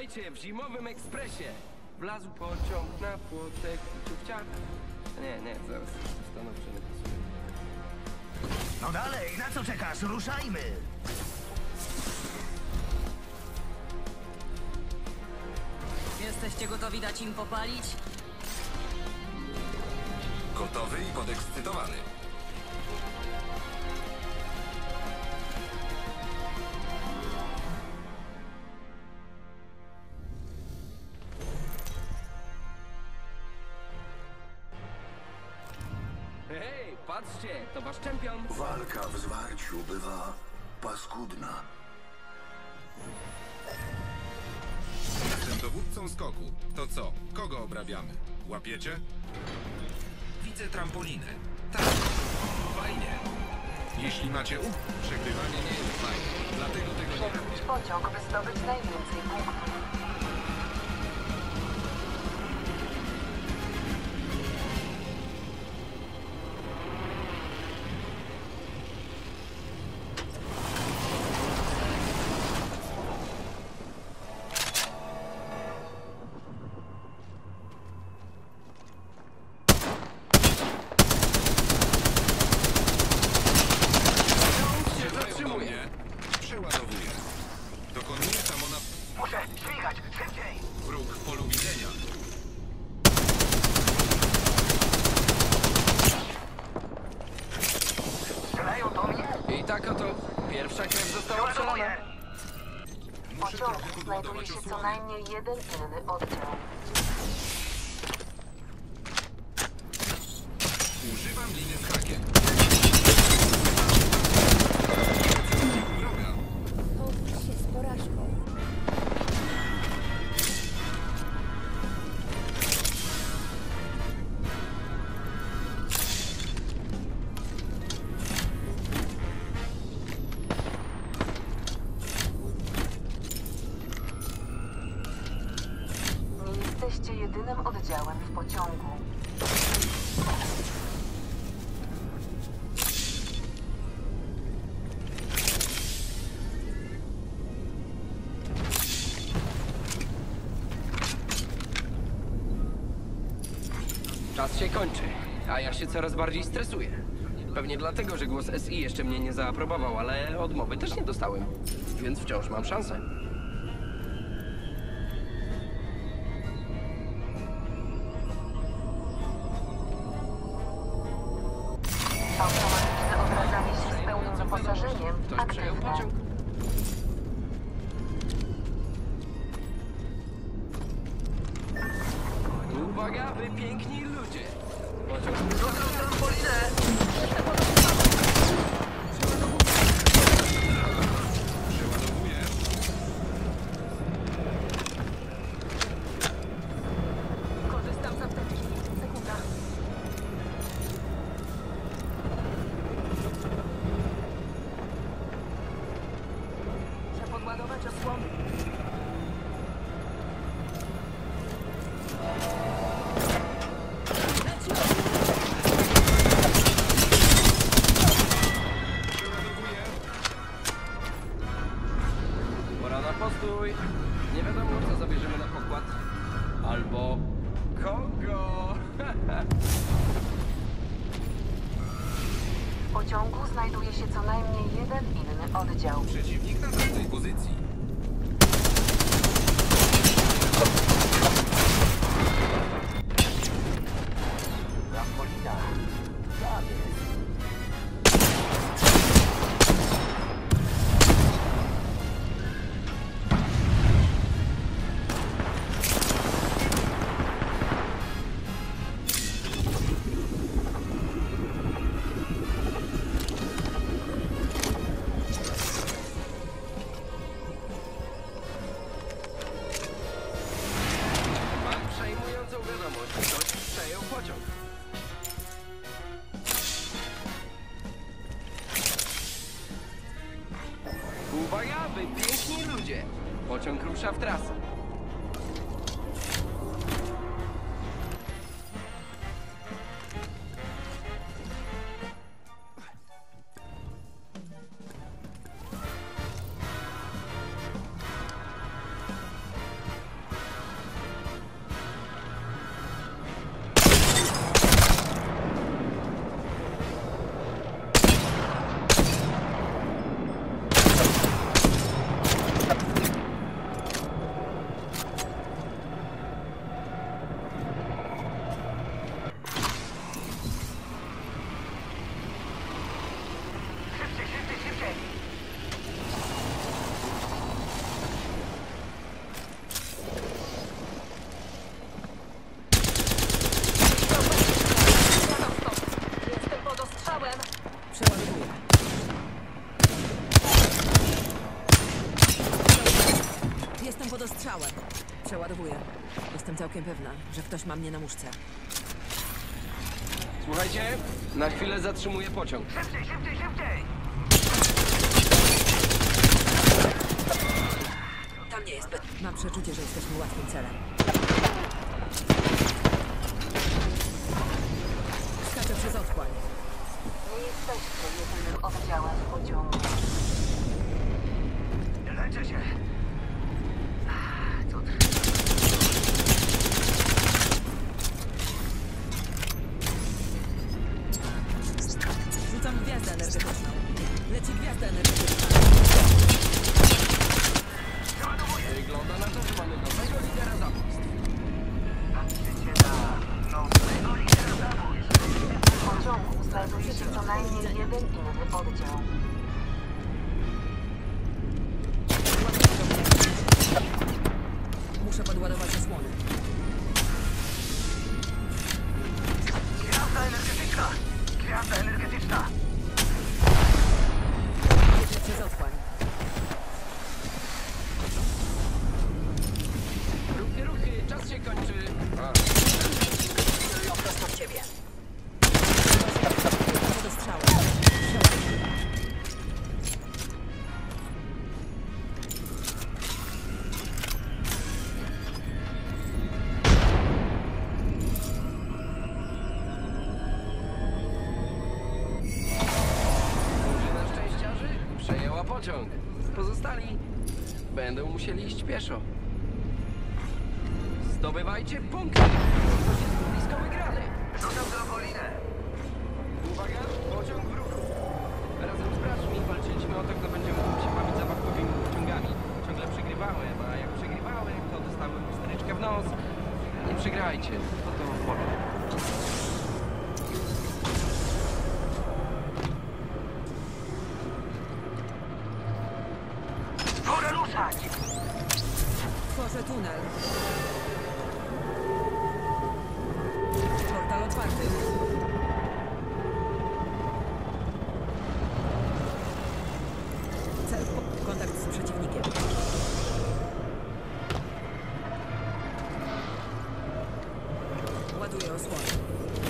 Witajcie w zimowym ekspresie. Wlazł pociąg na płotek i ciuchciach. Nie, zaraz. Stanowczo nie pasuje. No dalej, na co czekasz? Ruszajmy! Jesteście gotowi dać im popalić? Gotowy i podekscytowany. Hej, patrzcie, to wasz czempion. Walka w zwarciu bywa paskudna. Jestem dowódcą skoku. To co? Kogo obrabiamy? Łapiecie? Widzę trampolinę. Tak. Fajnie. Jeśli macie przegrywanie nie jest fajne. Dlatego tego nie robię. Pociąg, by zdobyć najwięcej punktów. Przeładowuję. Dokonuję samona... Muszę śmigać! Szybciej! Wróg w polu widzenia. Strzelają do mnie! I tak oto pierwsza krew została przelana. Ładuję! W Muszę trochę pociągu znajduje podładować się co osłony. najmniej jeden inny oddział. Używam liny z hakiem. Droga. Połóż się z porażką. Nie jesteście jedynym oddziałem w pociągu. Czas się kończy, a ja się coraz bardziej stresuję. Pewnie dlatego, że głos SI jeszcze mnie nie zaaprobował, ale odmowy też nie dostałem, więc wciąż mam szansę. Automatyczne odradzanie się z pełnym wyposażeniem Ktoś przejął aktywne. pociąg. Uwaga, wy piękni ludzie! Pociąg Przeładowuję. Korzystam z apteczki. Sekunda. Muszę podładować osłony. Przeładowuję. Pora na postój. Nie wiadomo, co zabierzemy na pokład. Albo kogo? W pociągu znajduje się co najmniej jeden inny oddział. Przeciwnik na tamtej pozycji. Trampolina! Tam jest! całkiem pewna, że ktoś ma mnie na muszce. Słuchajcie, na chwilę zatrzymuję pociąg. Szybciej, szybciej, szybciej! Tam nie jest. Mam przeczucie, że jesteśmy łatwym celem. Skaczę przez otchłań. Nie jesteście jedynym oddziałem w pociągu. Leczę się. Co Rzucam gwiazdę energetyczną. Leci gwiazda energetyczna. Wygląda na to, że mamy nowego lidera zabójstw. patrzycie na nowego lidera zabójstw? W pociągu znajduje się co najmniej jeden inny oddział. Muszę podładować osłony. Gwiazda energetyczna! Gwiazda energetyczna! Biegnę przez otchłań. Ruchy, ruchy, czas się kończy. Prosto w ciebie. Do strzału. Drużyna szczęściarzy przejęła pociąg. Pozostali będą musieli iść pieszo. Zdobywajcie punkty! To jest blisko wygrany. Rzucam trampolinę! Uwaga, pociąg w ruchu. Razem z braćmi walczyliśmy o to, kto będzie mógł się bawić zabawkowymi pociągami. Ciągle przegrywałem, a jak przegrywałem, to dostałem stryczkę w nos. Nie przegrajcie, to boli. Pora ruszać! Tworzę tunel. Portal otwarty. Cel. Kontakt z przeciwnikiem. Ładuję osłonę.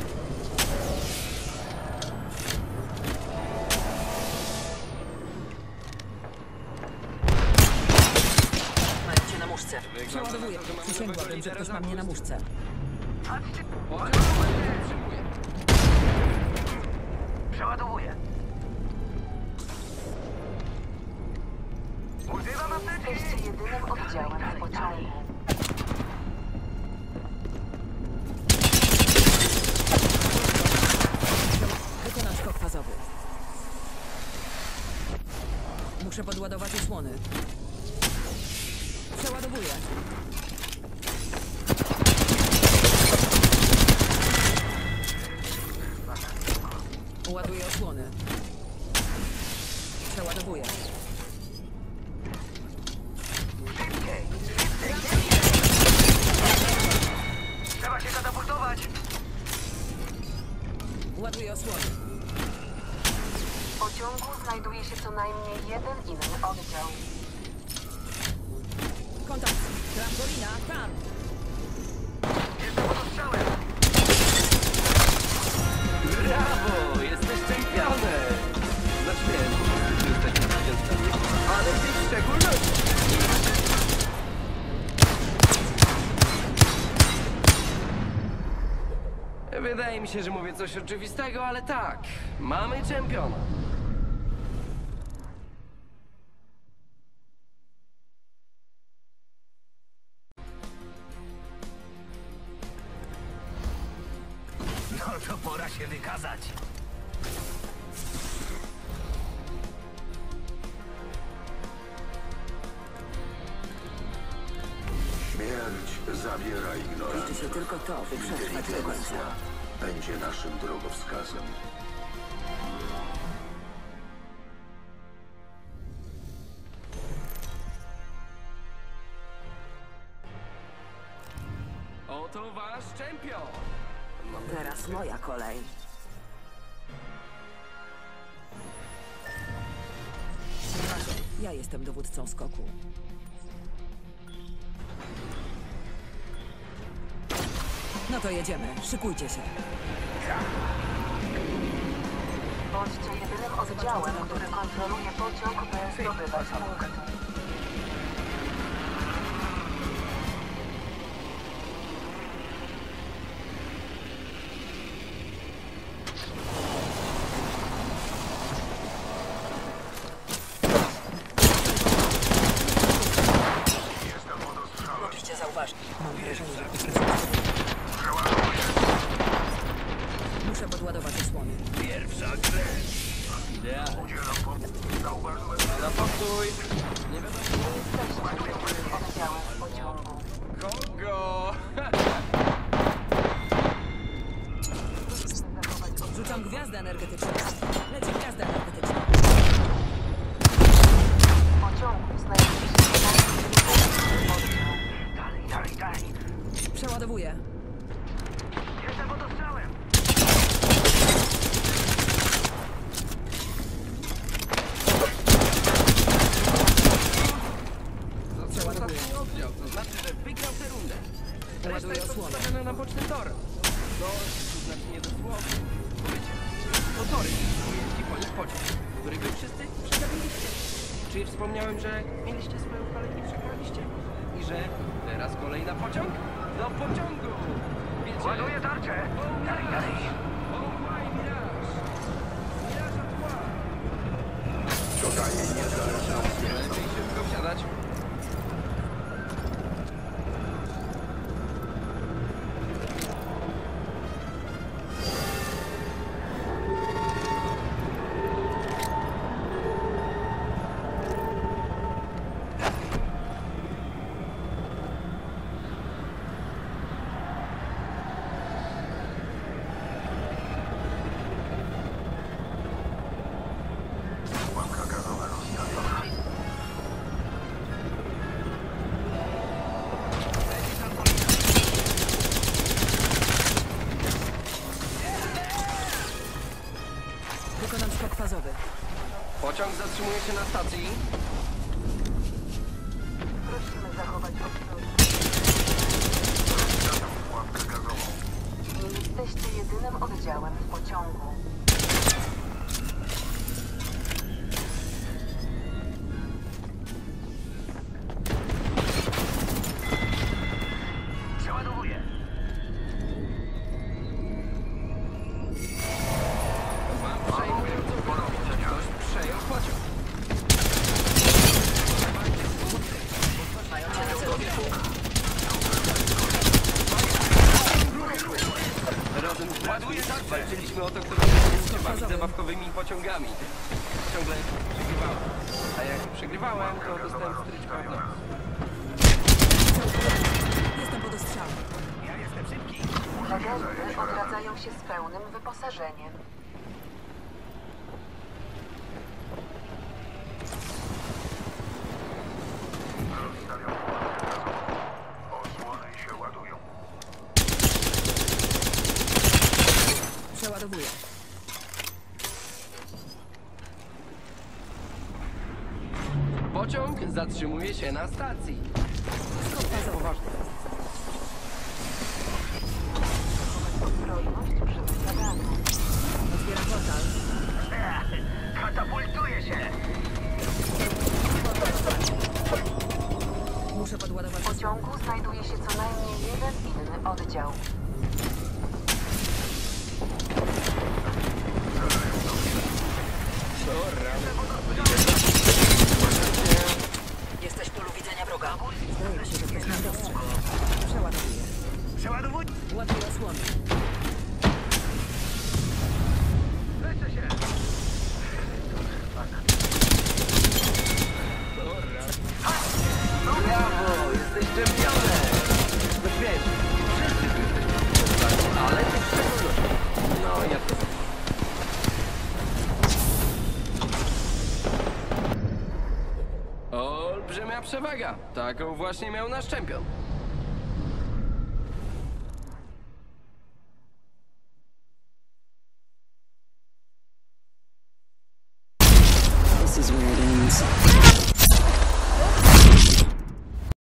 Mają cię na muszce. Przeładowuję. Przysięgłabym, że ktoś ma mnie na muszce. Pociąg się zatrzymuje. Przeładowuję! Używam apteczki! Jesteście jedynym oddziałem w pociągu. Wykonam skok fazowy. Muszę podładować osłony. Przeładowuję. Ładuję osłony. Przeładowuję. Szybciej! Trzeba się katapultować! Ładuję osłony. W pociągu znajduje się co najmniej jeden inny oddział. Kontakt. Trampolina. Tam. Jestem pod ostrzałem! Brawo! Jesteś czempionem! Znaczy wiem, że jesteś zwycięzcą. Ale ty w szczególności! Wydaje mi się, że mówię coś oczywistego, ale tak. Mamy czempiona. No to pora się wykazać! Śmierć zabiera Liczy ignorancję. się tylko to, by przetrwać do końca. Inteligencja będzie naszym drogowskazem. Oto wasz czempion! Teraz moja kolej. Ja jestem dowódcą skoku. No to jedziemy. Szykujcie się. Bądźcie jedynym oddziałem, który kontroluje pociąg, by zdobywać punkty. Mogliście zauważyć. Mam wrażenie, że muszę podładować osłony. Na pokój! Nie wiadomo, Jesteście jedynym oddziałem w pociągu. kogo! Rzucam gwiazdę energetyczną. Leci gwiazda energetyczna. W pociągu znajduje się co najmniej jeden oddział. Dalej. Przeładowuję. Jestem pod ostrzałem. Przeładowuję. Ostatni oddział, to znaczy, że wygrał tę rundę. Ładuję Reszta jest osłonę. postawiona na boczny tor. No, to znaczy nie dosłownie. Powiecie, to tory, jeździ po nich pociąg, który wy wszyscy przegapiliście. Czy wspomniałem, że mieliście swoją kolej i przegraliście? I że teraz kolej na pociąg? Do pociągu! Wiecie... Ładuję tarczę. O, Dalej. O, maj, miraż! Miraż od tła! Lepiej szybko wsiadać. Łamka gazowa rozstawiona. Wykonam skok fazowy. Pociąg zatrzymuje się na stacji. Prosimy zachować ostrożność. Łamkę gazową. Nie jesteście jedynym oddziałem w pociągu. Przeładowuję. Mam przejmującą wiadomość. Ktoś przejął pociąg. Mają cię na celowniku. Razem z braćmi walczyliśmy o to, kto będzie się bawić zabawkowymi pociągami. Ciągle przegrywałem. A jak przegrywałem, to dostałem stryczka w nos. Jestem pod ostrzałem. Ja jestem szybki. Zagadnicy odradzają się z pełnym wyposażeniem. Rozstawiam łamkę gazową. Osłony się ładują. Przeładowuję. Pociąg zatrzymuje się na stacji. Skok fazowy. Poważnie. Ostrożność przy wystawianiu. Otwieram portal. Katapultuję się. Muszę podładować W pociągu znajduje się co najmniej jeden inny oddział. Jesteś w polu widzenia wroga. Zdaje się, że ktoś nas dostrzegł. Przeładowuję. Przeładowuję. Ładuję osłony. Leczę się. Brawo, jesteś czempionem! No wiesz, wszyscy tu jesteśmy, ale ty w szczególności. No, ja to... Olbrzymia przewaga. Taką właśnie miał nasz czempion.